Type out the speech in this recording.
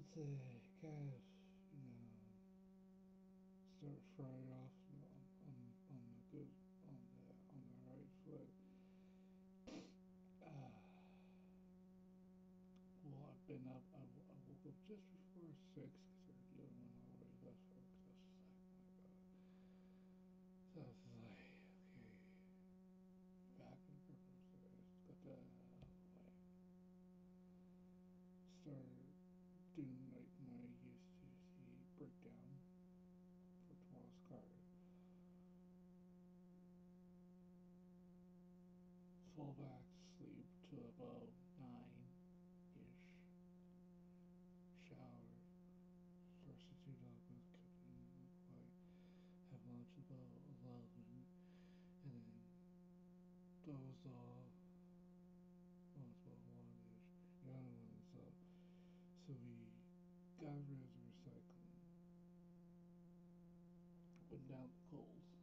say, guys, you know, start Friday off on the good on the right foot. Uh, well, I've been up. I woke up just before 6 because our little one already left work. So I was just like, oh my god. So I was just like, okay, back and grip upstairs. Got that out of the way. Started doing like my used to see breakdown for tomorrow's card. Fall back to sleep to about 9 ish. Shower. Substitute up with cooking. Not quite. Have lunch about 11. And then dozed off. Well, it's about 1 ish. The other one was up. So we got rid of the recycling. Went down to Coles.